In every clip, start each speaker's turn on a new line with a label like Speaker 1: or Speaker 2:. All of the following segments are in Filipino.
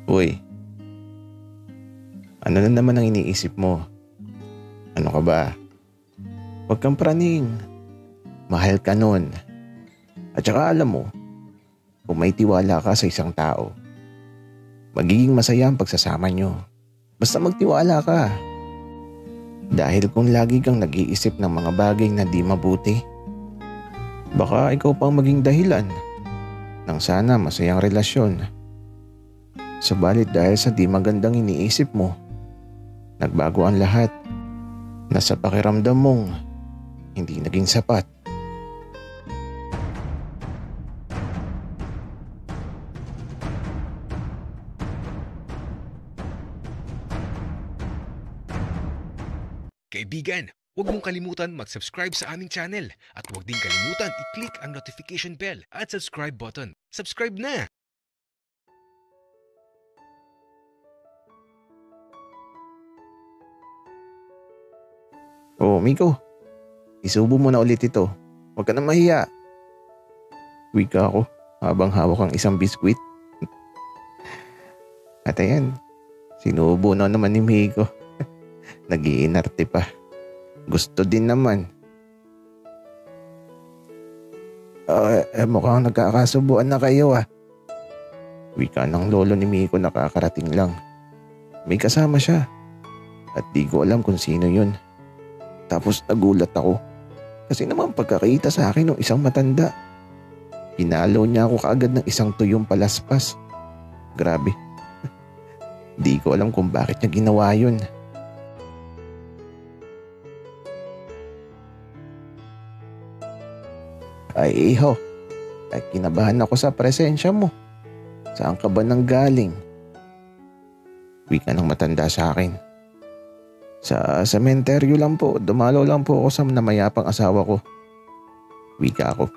Speaker 1: Uy, ano na naman ang iniisip mo? Ano ka ba? Huwag kang praning. Mahal ka nun. At saka alam mo, kung may tiwala ka sa isang tao, magiging masaya ang pagsasama nyo. Basta magtiwala ka. Dahil kung lagi kang nag-iisip ng mga bagay na di mabuti, baka ikaw pang maging dahilan ng sana masayang relasyon. Subalit dahil sa di magandang iniisip mo, nagbago ang lahat na sa pakiramdam mong hindi naging sapat.
Speaker 2: Kaibigan, huwag mong kalimutan mag-subscribe sa aming channel at huwag din kalimutan i-click ang notification bell at subscribe button. Subscribe na!
Speaker 1: Oh, Miko, isubo mo na ulit ito. Huwag ka na mahiya. Wika ako habang hawak ang isang biskwit. At ayan, sinubo na naman ni Miko. Nag-iinarte pa. Gusto din naman. Mukhang nagkakasubuan na kayo ah. Wika ng lolo ni Miko nakakarating lang. May kasama siya. At di ko alam kung sino yun. Tapos nagulat ako. Kasi naman pagkakita sa akin ng isang matanda. Pinalo niya ako kaagad ng isang tuyong palaspas. Grabe. Di ko alam kung bakit niya ginawa yun. Ay iho, ay kinabahan ako sa presensya mo. Saan ka ba nang galing? Wika ng matanda sa akin. Sa sementeryo lang po, dumalo lang po ako sa namayapang asawa ko. Wika ako.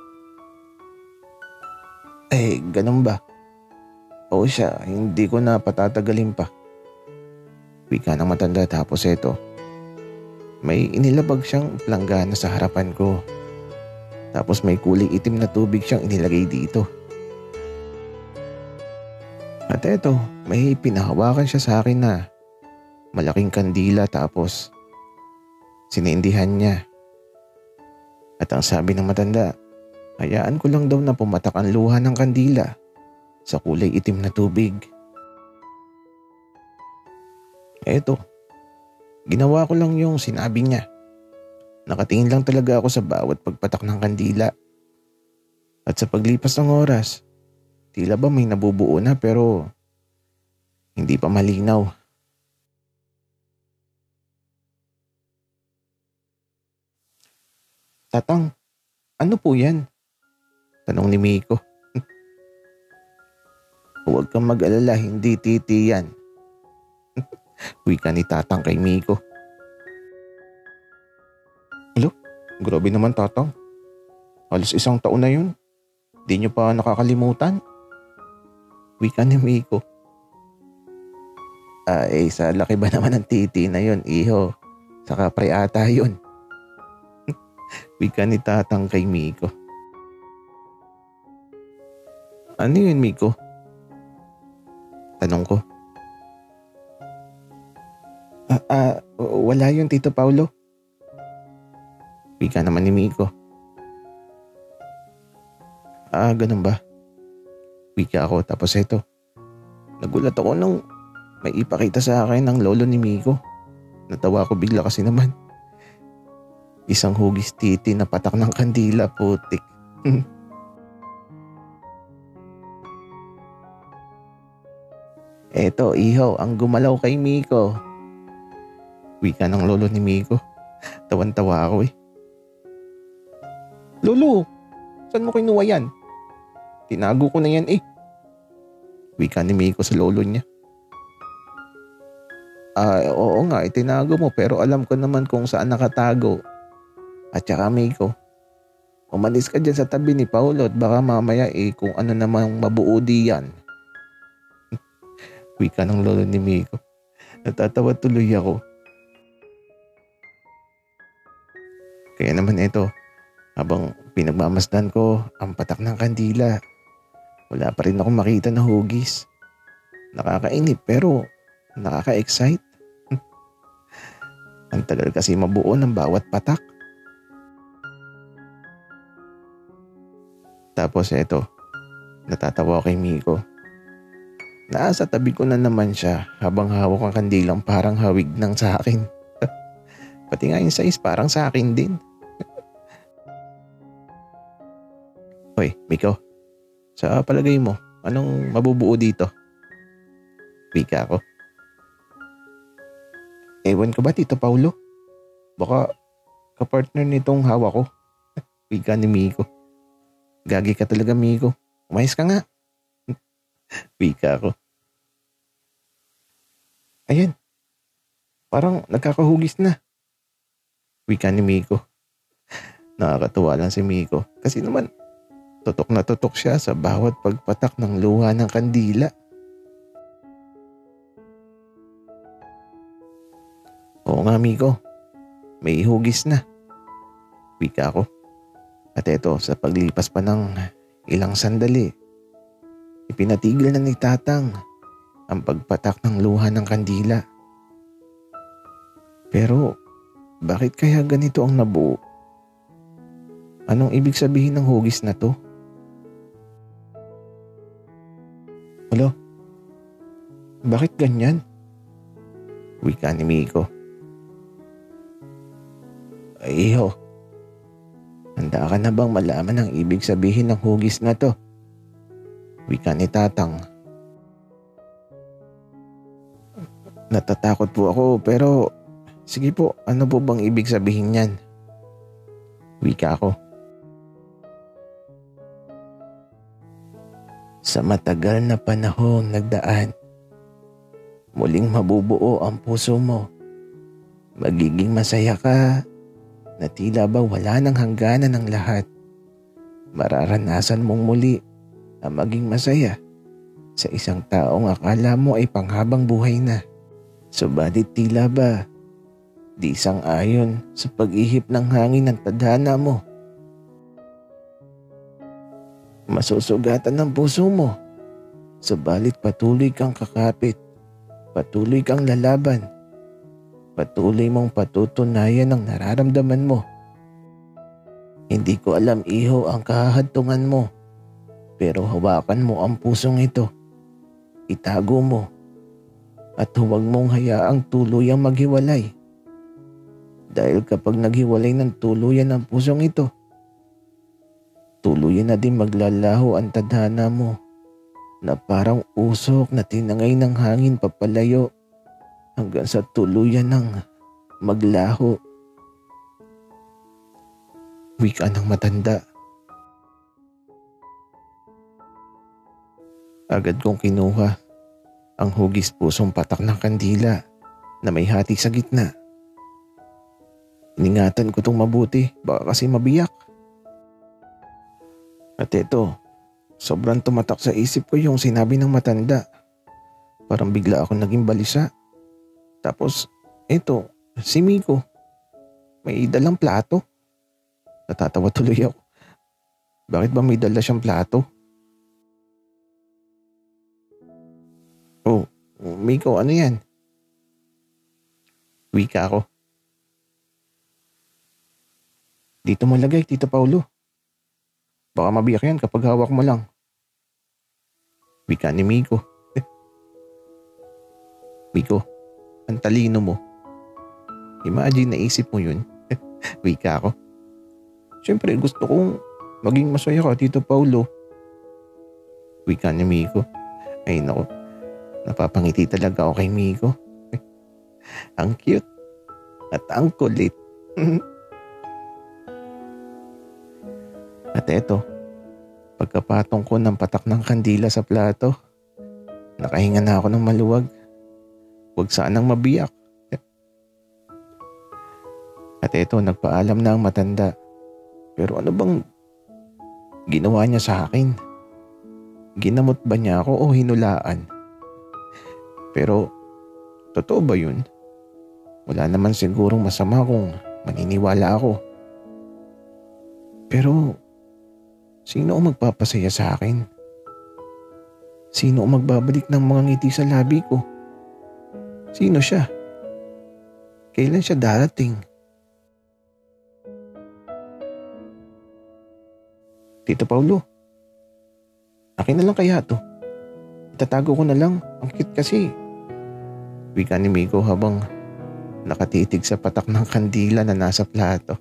Speaker 1: Ganun ba? Oo siya, hindi ko na patatagalin pa. Wika ng matanda tapos eto. May inilabag siyang planggana sa harapan ko. Tapos may kulay itim na tubig siyang inilagay dito. At eto, may pinahawakan siya sa akin na malaking kandila tapos sinindihan niya. At ang sabi ng matanda, hayaan ko lang daw na pumatak ang luha ng kandila sa kulay itim na tubig. Eto, ginawa ko lang yung sinabi niya. Nakatingin lang talaga ako sa bawat pagpatak ng kandila. At sa paglipas ng oras, tila ba may nabubuo na pero hindi pa malinaw. Tatang, ano po yan? Tanong ni Miko. Huwag kang mag-alala, hindi titi yan. Wika ni Tatang kay Miko. Hello? Grabe naman Tatang. Halos isang taon na yun. Di nyo pa nakakalimutan? Wika ni Miko. Sa laki ba naman ng titi na yun, iho? Saka pre ata yun. Wika ni Tatang kay Miko. Ano yun, Miko? Tanong ko. Wala yun, Tito Paulo. Wika naman ni Miko. Ganun ba? Wika ako tapos eto. Nagulat ako nung may ipakita sa akin ng lolo ni Miko. Natawa ko bigla kasi naman. Isang hugis titi na patak ng kandila, putik. Eto, iho, ang gumalaw kay Miko. Wika ng lolo ni Miko. Tawan-tawa ako eh. Lolo, saan mo kinuha yan? Tinago ko na yan eh. Wika ni Miko sa lolo niya. Oo nga, itinago mo pero alam ko naman kung saan nakatago. At saka Miko, umalis ka dyan sa tabi ni Paulo at baka mamaya kung ano namang mabuo diyan. Wika ng lolo ni Miko. Natatawa tuloy ako. Kaya naman ito, habang pinagmamasdan ko ang patak ng kandila, wala pa rin akong makita na hugis. Nakakainip pero nakaka-excite. Ang tagal kasi mabuo ng bawat patak. Tapos eto, natatawa ako kay Miko. Nasa tabi ko na naman siya habang hawak ang kandilang parang hawig ng sa akin. Pati nga yung size parang sa akin din. Hoy, Miko, sa palagay mo, anong mabubuo dito? Wika ko. Ewan ko ba, Tito Paulo? Baka kapartner nitong hawak ko. Wika ni Miko. Gagi ka talaga, Miko. Umayos ka nga. Wika ko. Ayan, parang nagkakahugis na. Wika ni Miko. Nakakatuwa lang si Miko kasi naman tutok na tutok siya sa bawat pagpatak ng luha ng kandila. Oo nga, Miko. May hugis na. Wika ko. At eto, sa paglipas pa ng ilang sandali, ipinatigil na ni Tatang ang pagpatak ng luha ng kandila. Pero bakit kaya ganito ang nabuo? Anong ibig sabihin ng hugis na to? Alo? Bakit ganyan? Wika ni Miko. Ay, iho. Handa ka na bang malaman ang ibig sabihin ng hugis na to? Wika ni Tatang. Natatakot po ako pero sige po, ano po bang ibig sabihin niyan? Wika ko. Sa matagal na panahong nagdaan, muling mabubuo ang puso mo. Magiging masaya ka na tila ba wala nang hangganan ng lahat. Mararanasan mong muli ang maging masaya sa isang taong akala mo ay panghabang buhay na. Subalit tila ba di sang-ayon sa pag-ihip ng hangin ng tadhana mo. Masusugatan ng puso mo, subalit patuloy kang kakapit, patuloy kang lalaban, patuloy mong patutunayan ang nararamdaman mo. Hindi ko alam, iho, ang kahahadtungan mo, pero hawakan mo ang pusong ito, itago mo, at huwag mong hayaang tuluyang maghiwalay. Dahil kapag naghiwalay ng tuluyan ang pusong ito, tuluyan na din maglalaho ang tadhana mo na parang usok na tinangay ng hangin papalayo hanggang sa tuluyan ng maglaho. Wika ng matanda. Agad kong kinuha ang hugis pusong patak ng kandila na may hati sa gitna. Iningatan ko itong mabuti, baka kasi mabiyak. At ito, sobrang tumatak sa isip ko yung sinabi ng matanda. Parang bigla ako naging balisa. Tapos, ito, si Miko, may dalang plato. Natatawa tuloy ako. Bakit ba may dala siyang plato? Oh, Miko, ano yan? Wika ako. Dito mo lagay, Tito Paulo. Baka mabiyak yan kapag hawak mo lang. Wika ni Miko. Miko, ang talino mo. Imagine, naisip mo yun. Wika ako. Siyempre, gusto kong maging masaya ka, Tito Paulo. Wika ni Miko. Ay naku, napapangiti talaga ako kay Miko. Ang cute at ang kulit. At eto, pagkapatong ko ng patak ng kandila sa plato, nakahinga na ako ng maluwag. Huwag sanang mabiyak. At eto, nagpaalam na ang matanda. Pero ano bang ginawa niya sa akin? Ginamot ba niya ako o hinulaan? Pero, totoo ba yun? Wala naman sigurong masama kung maniniwala ako. Pero, sino ang magpapasaya sa akin? Sino ang magbabalik ng mga ngiti sa labi ko? Sino siya? Kailan siya darating? Tito Paulo, akin na lang kaya to. Itatago ko na lang. Ang cute kasi. Wika ni Miko habang nakatitig sa patak ng kandila na nasa plato.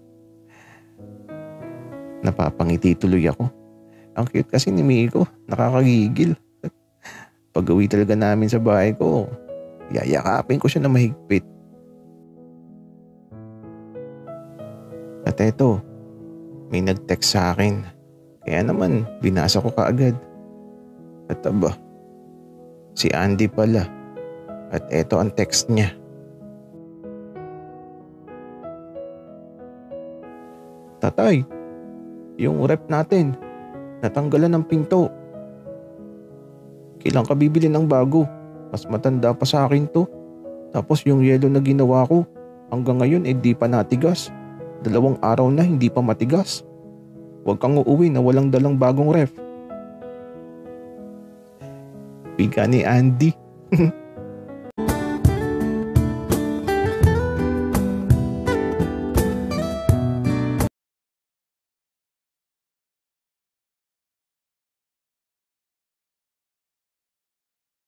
Speaker 1: Napapangiti tuloy ako. Ang cute kasi ni Miko. Nakakagigil. Pag-uwi talaga namin sa bahay ko, yayakapin ko siya na mahigpit. At eto, may nag-text sa akin. Kaya naman, binasa ko kaagad. At aba, si Andy pala. At eto ang text niya. Tatay, yung rep natin, natanggalan ng pinto. Kailan ka bibili ng bago? Mas matanda pa sa akin to. Tapos yung yelo na ginawa ko, hanggang ngayon di pa natigas. 2 araw na hindi pa matigas. Huwag kang uuwi na walang dalang bagong ref. Wika ni Andy.